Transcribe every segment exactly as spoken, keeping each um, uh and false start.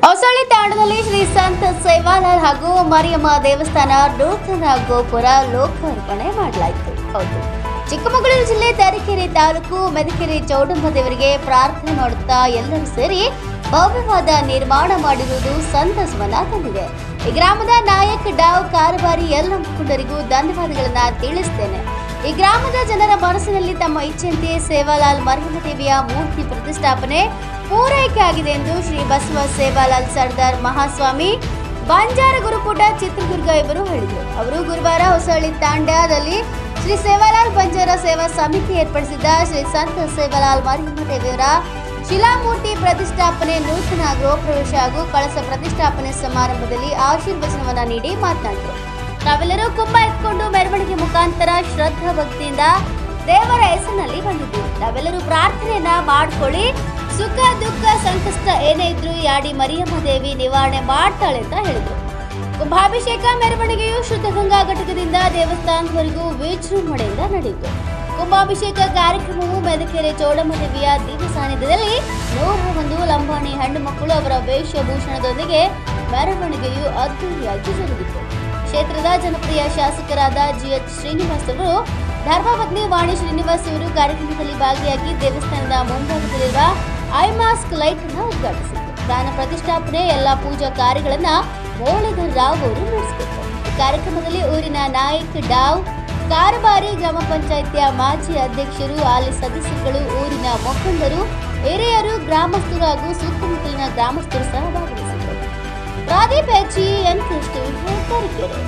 ಹೊಸಳ್ಳಿ ತಾಂಡದಲ್ಲಿ ಶ್ರೀ ಸಂತ ಸೇವಾಲಾಲ್ ಹಾಗೂ ಮರಿಯಮ್ಮ ದೇವಸ್ಥಾನ ನೂತನ ಗೋಪುರ ಲೋಕಾರ್ಪಣೆ ಮಾಡಲಾಯಿತು. ಹೌದು, ಚಿಕ್ಕಮಗಳೂರು ಜಿಲ್ಲೆ ತರೀಕೆರೆ ತಾಲೂಕು ಮೆದಕೆರೆ ಚೌಡಮ್ಮ ದೇವರಿಗೆ ಪ್ರಾರ್ಥನೆ ಮಾಡುತ್ತಾ ಎಲ್ಲರೂ ಸೇರಿ ಭವ್ಯವಾದ ನಿರ್ಮಾಣ ಮಾಡಿರುವುದು ಸಂತಸವನ್ನ ತಂದಿದೆ. ಈ ಗ್ರಾಮದ ನಾಯಕ್ ಡಾವ್ ಕಾರಬಾರಿ ಎಲ್ಲ ಮುಖಂಡರಿಗೂ ಧನ್ಯವಾದಗಳನ್ನ ತಿಳಿಸುತ್ತೇನೆ. ಈ ಗ್ರಾಮದ ಜನರ ಮನಸ್ಸಿನಲ್ಲಿ ತಮ್ಮ ಇಚ್ಛೆಯಂತೆ ಸೇವಾಲಾಲ್ ಮರಿಯಮ್ಮ ದೇವಿಯ ಮೂರ್ತಿ ಪ್ರತಿಷ್ಠಾಪನೆ ಪೂರೈಕೆ ಆಗಿದೆ ಎಂದು ಶ್ರೀ ಬಸವ ಸೇವಾಲಾಲ್ ಸರ್ದಾರ್ ಮಹಾಸ್ವಾಮಿ ಬಂಜಾರ ಗುರುಕೂಟ ಚಿತ್ರದುರ್ಗ ಇವರು ಹೇಳಿದರು. ಅವರು ಗುರುವಾರ ಹೊಸಳ್ಳಿ ತಾಂಡದಲ್ಲಿ ಶ್ರೀ ಸೇವಾಲಾಲ್ ಬಂಜಾರ ಸೇವಾ ಸಮಿತಿ ಏರ್ಪಡಿಸಿದ್ದ ಶ್ರೀ ಸಂತ ಸೇವಾಲಾಲ್ ಮರಿಯಮ್ಮ ದೇವಿಯವರ ಶಿಲಾಮೂರ್ತಿ ಪ್ರತಿಷ್ಠಾಪನೆ, ನೂತನ ಗೃಹ ಪ್ರವೇಶ ಹಾಗೂ ಕಳಸ ಪ್ರತಿಷ್ಠಾಪನೆ ಸಮಾರಂಭದಲ್ಲಿ ಆಶೀರ್ವಚನವನ್ನ ನೀಡಿ ಮಾತನಾಡಿದರು. ನಾವೆಲ್ಲರೂ ಕುಂಭ ಎತ್ಕೊಂಡು ಮೆರವಣಿಗೆ ಮುಖಾಂತರ ಶ್ರದ್ಧಾ ಭಕ್ತಿಯಿಂದ ದೇವರ ಹೆಸರಿನಲ್ಲಿ ಬಂದಿದ್ದೀವಿ. ನಾವೆಲ್ಲರೂ ಪ್ರಾರ್ಥನೆಯನ್ನ ಮಾಡ್ಕೊಳ್ಳಿ. ಸುಖ ದುಃಖ ಸಂಕಷ್ಟ ಏನೇ ಇದ್ರೂ ಯಾಡಿ ಮರಿಯಮ್ಮ ದೇವಿ ನಿವಾರಣೆ ಮಾಡ್ತಾಳೆ ಅಂತ ಹೇಳಿದ್ರು. ಕುಂಭಾಭಿಷೇಕ ಮೆರವಣಿಗೆಯು ಶುದ್ಧ ಗಂಗಾ ಘಟಕದಿಂದ ದೇವಸ್ಥಾನದವರೆಗೂ ವಿಜೃಂಭಣೆಯಿಂದ ನಡೆಯಿತು. ಕುಂಭಾಭಿಷೇಕ ಕಾರ್ಯಕ್ರಮವು ಮೆದಕೆರೆ ಚೌಡಮ್ಮ ದೇವಿಯ ದಿವ್ಯ ಸಾನ್ನಿಧ್ಯದಲ್ಲಿ ನೂರ ಒಂದು ಲಂಬಾಣಿ ಹೆಣ್ಣು ಮಕ್ಕಳು ಅವರ ವೇಷಭೂಷಣದೊಂದಿಗೆ ಮೆರವಣಿಗೆಯು ಅದ್ದೂರಿಯಾಗಿ ಜರುಗಿತು. ಕ್ಷೇತ್ರದ ಜನಪ್ರಿಯ ಶಾಸಕರಾದ ಜಿ ಎಚ್ ಶ್ರೀನಿವಾಸ್ ಅವರು, ಧರ್ಮಪತ್ನಿ ವಾಣಿ ಶ್ರೀನಿವಾಸ್ ಅವರು ಕಾರ್ಯಕ್ರಮದಲ್ಲಿ ಭಾಗಿಯಾಗಿ ದೇವಸ್ಥಾನದ ಮುಂಭಾಗದಲ್ಲಿರುವ ಐ ಮಾಸ್ಕ್ ಲೈಟ್ ಅನ್ನು ಉದ್ಘಾಟಿಸಿದರು. ಪ್ರಾಣ ಪ್ರತಿಷ್ಠಾಪನೆ ಎಲ್ಲ ಪೂಜಾ ಕಾರ್ಯಗಳನ್ನ ಮುರಳೀಧರ್ ರಾವ್ ಅವರು ನಡೆಸಿದರು. ಈ ಕಾರ್ಯಕ್ರಮದಲ್ಲಿ ಊರಿನ ನಾಯಕ್ ಡಾವ್ ಕಾರಬಾರಿ, ಗ್ರಾಮ ಪಂಚಾಯಿತಿಯ ಮಾಜಿ ಅಧ್ಯಕ್ಷರು, ಹಾಲಿ ಸದಸ್ಯರುಗಳು, ಊರಿನ ಮುಖಂಡರು, ಹಿರಿಯರು, ಗ್ರಾಮಸ್ಥರು ಹಾಗೂ ಸುತ್ತಮುತ್ತಲಿನ ಗ್ರಾಮಸ್ಥರು ಸಹ ಭಾಗವಹಿಸಿದರು. ಪ್ರಾದೀಪ್ ಹೆಚ್ಚಿ ಎನ್ ಕೃಷ್ಣ ತರೀಕೆರೆ.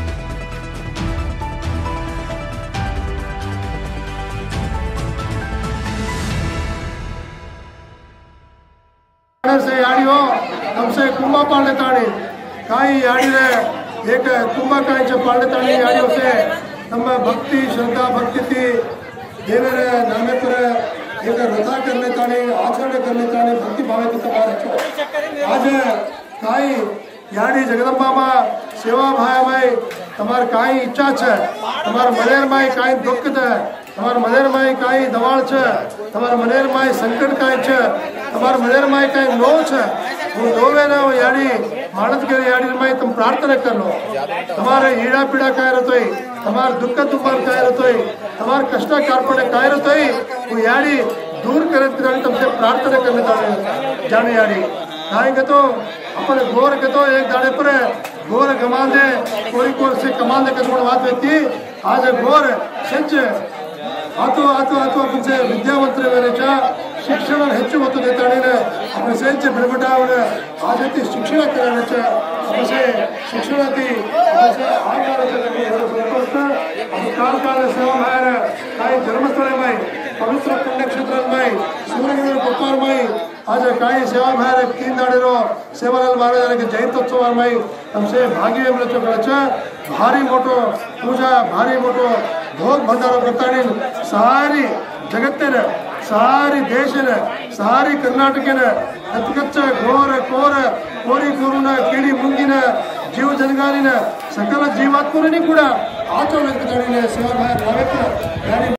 से याड़ी हो हमसे कुंभा पालने ताणी काई याड़ी रे एक कुंभा काई च पालने ताणी याड़ियों से ನಮ್ಮ ಭಕ್ತಿ ಶ್ರದ್ಧಾ ಭಕ್ತಿ ದೇವರ नामे पर एक रथा करने ताणी आचरण करने ताणी भक्ति भाव की तबार आज काई याड़ी जगदम्बा मां सेवा भाई भाई तमार काई इच्छा छे तमार मनेर माई काई दुख है तमार मनेर माई काई दवाड़ छे तमार मनेर माई संकट काई छे तमार मनेर माई काई नो छे वो नोवे ना वो याड़ी मानत के याड़ी माई तुम प्रार्थना कर लो तमारे हीड़ा पीड़ा काय रतोई तमार दुख तुमार काय रतोई तमार कष्ट कार्पणे काय रतोई वो याड़ी दूर करे तुमसे प्रार्थना करने ताणे जाने याड़ी काएंगे तो अपने गोर के तो एक दाड़े पर गोर कमान दे कोई कोई से कमान दे कदम बात व्यक्ति आज गोर सच आतो आतो आतो अपने विद्यावंतर वेळेच्या शिक्षण ಹೆಚ್ಚು ಒತ್ತು देताने अपने सेंचे बिडबटावने आज ते शिक्षण करण्याच्या अपने शिक्षणाती अपने आगाराच्या संतोष आणि काल काल सेवा बाहेर काही धर्मस्थळांमध्ये पवित्र पुण्यक्षेत्रांमध्ये सूर्यगिरी गोपाळमध्ये आज काही सेवा बाहेर तीन दाडेरो सेवालाल महाराजांचे जयंत्योत्सवामध्ये हमसे भागी मिळतो भारी मोठो पूजा भारी मोठो भोग भंडारो करतानी सारी जगत्तेन सारी देशन सारी कर्नाटकन अतिकच्च घोर कोर कोरी कोरुन कीड़ी मुंगिन जीव जनगालिन सकल जीवात्मरनी ಕೂಡ ಆಚರಣೆ ಮಾಡ್ತಾನೆ ಸೇವಾ ಭಾವ